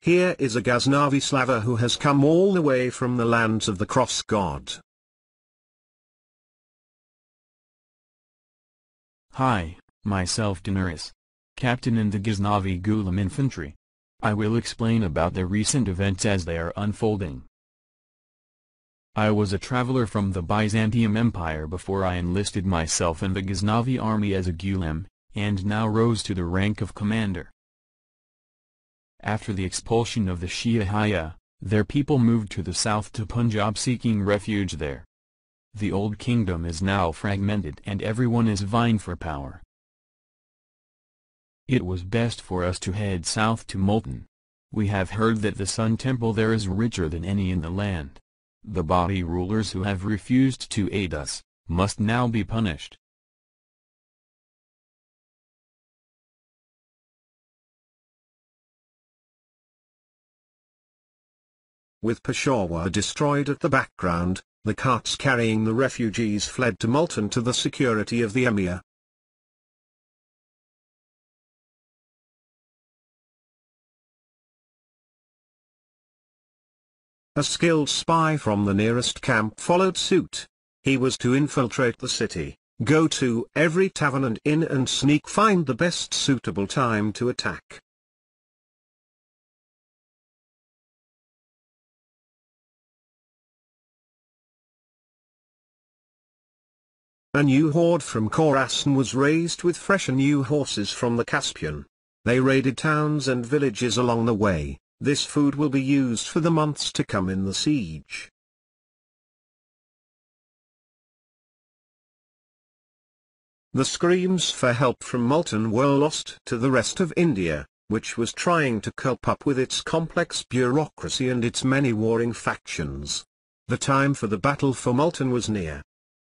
Here is a Ghaznavi slaver who has come all the way from the lands of the cross god. Hi, myself Daenerys, captain in the Ghaznavi Gulam infantry. I will explain about the recent events as they are unfolding. I was a traveler from the Byzantium Empire before I enlisted myself in the Ghaznavi army as a Gulam, and now rose to the rank of commander. After the expulsion of the Shia Hayya, their people moved to the south to Punjab seeking refuge there. The old kingdom is now fragmented and everyone is vying for power. It was best for us to head south to Multan. We have heard that the Sun Temple there is richer than any in the land. The Bhatti rulers who have refused to aid us, must now be punished. With Peshawar destroyed at the background, the carts carrying the refugees fled to Multan to the security of the emir. A skilled spy from the nearest camp followed suit. He was to infiltrate the city, go to every tavern and inn and find the best suitable time to attack. A new horde from Khorāsān was raised with fresh and new horses from the Caspian. They raided towns and villages along the way. This food will be used for the months to come in the siege. The screams for help from Multan were lost to the rest of India, which was trying to cope up with its complex bureaucracy and its many warring factions. The time for the battle for Multan was near.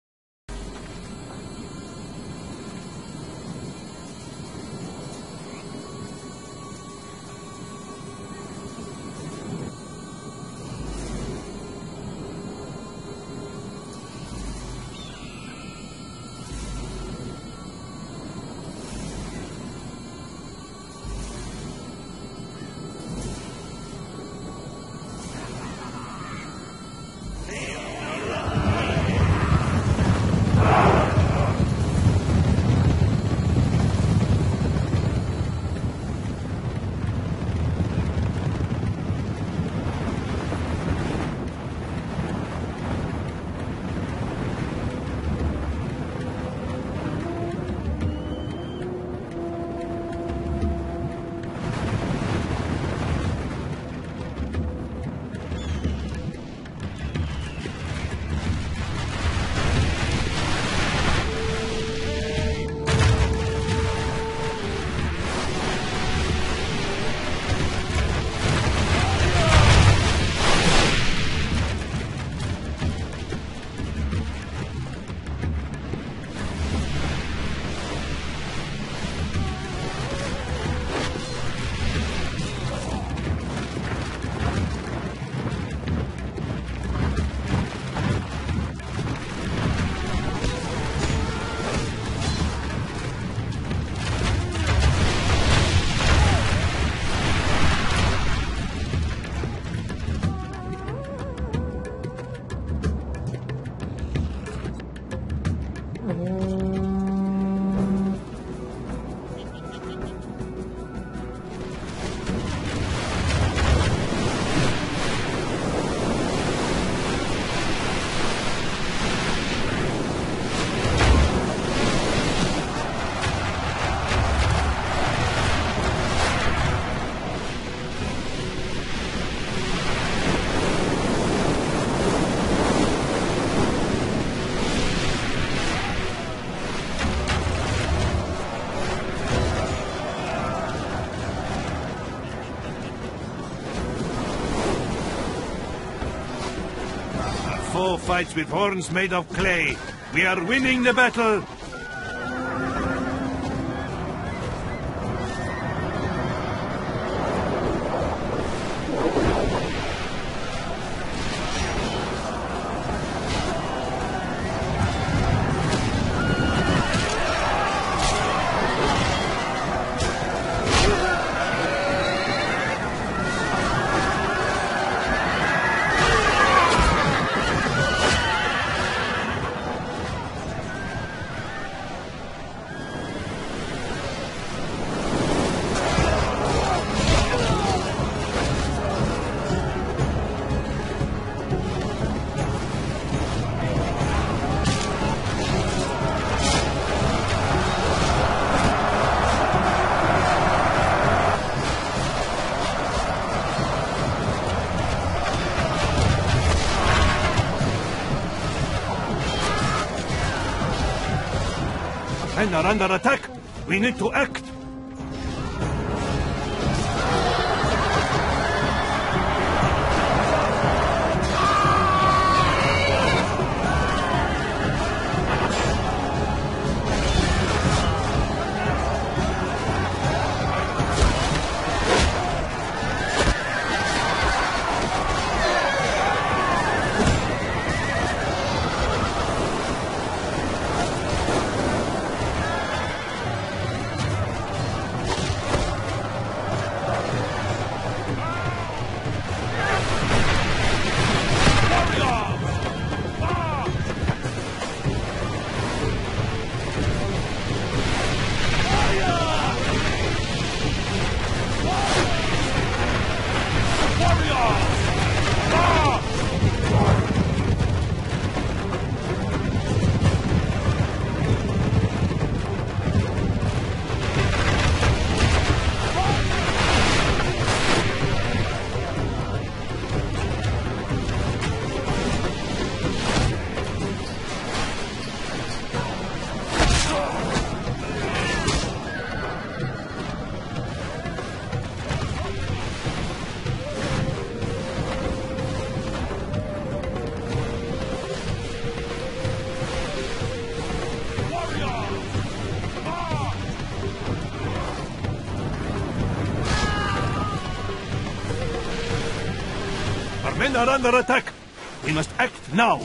Foe fights with horns made of clay. We are winning the battle! Men are under attack. We need to act. Men are under attack. We must act now.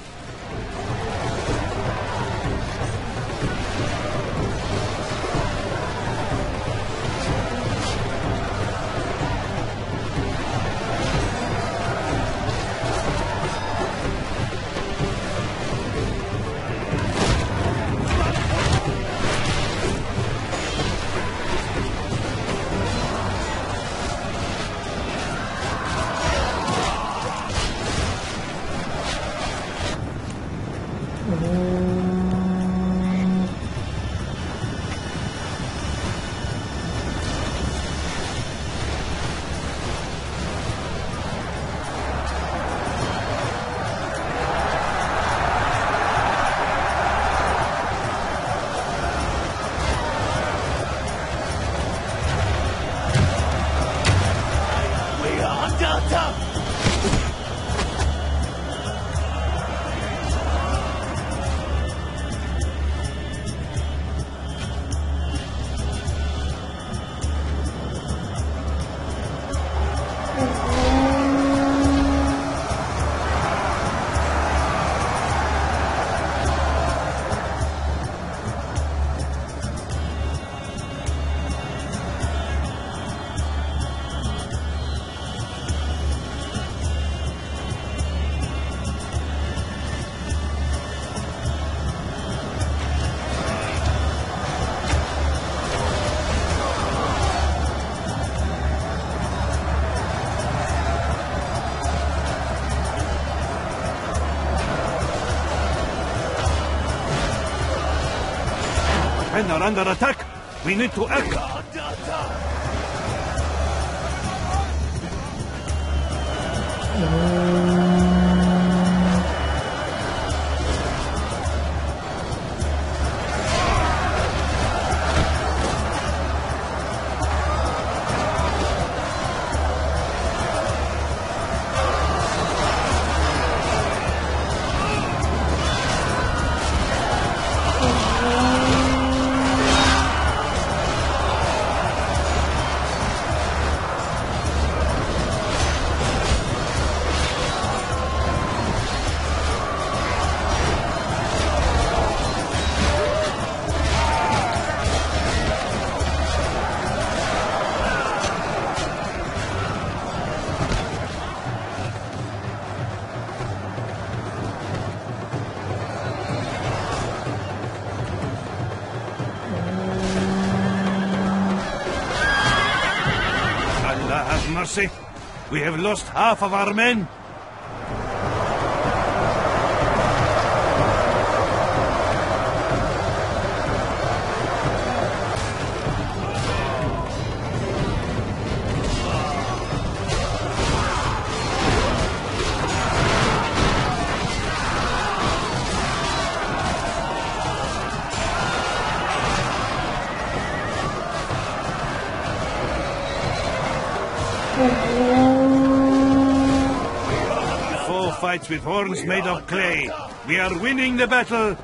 Men are under attack. We need to act. Mercy. We have lost half of our men. The foe fights with horns made of clay. We are winning the battle.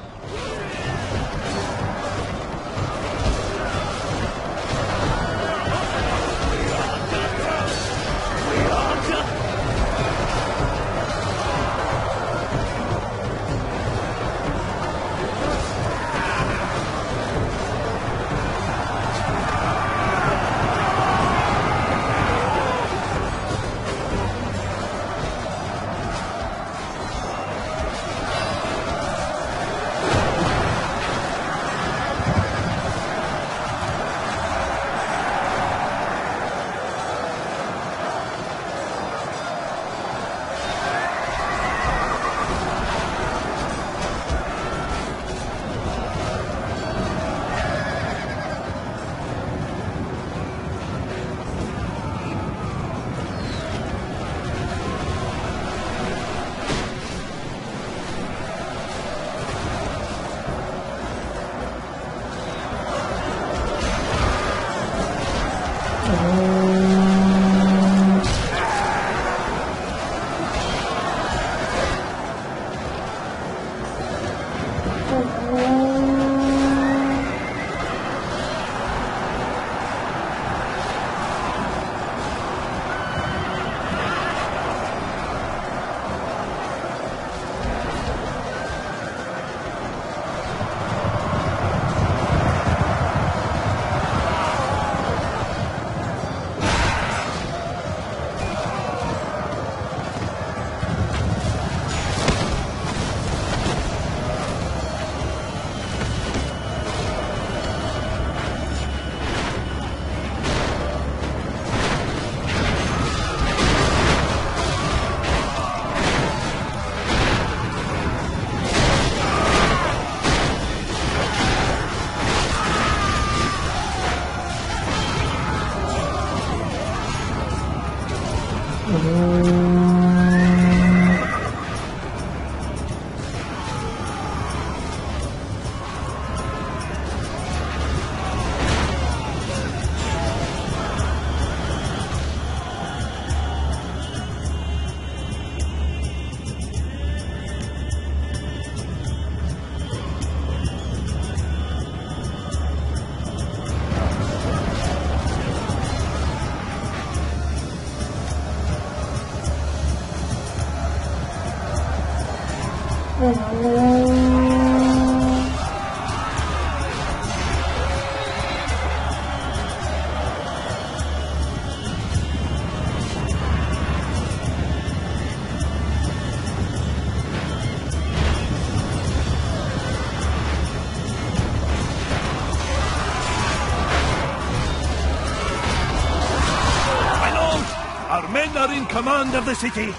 Men are in command of the city.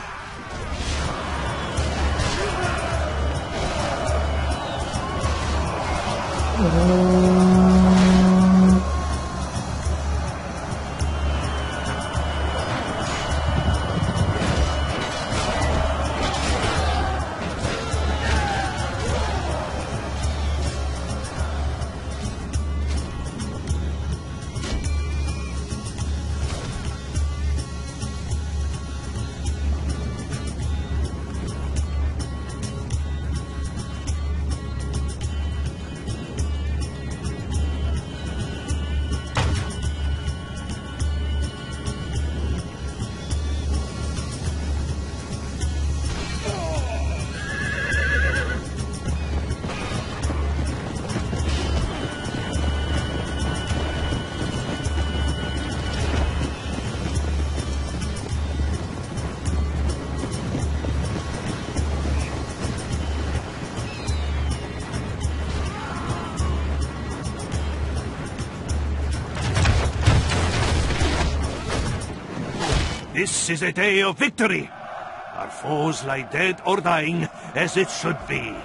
This is a day of victory. Our foes lie dead or dying, as it should be.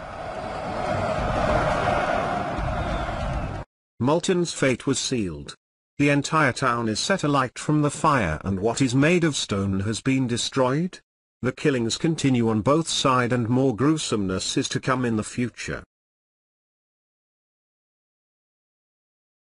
Multan's fate was sealed. The entire town is set alight from the fire, and what is made of stone has been destroyed. The killings continue on both sides, and more gruesomeness is to come in the future.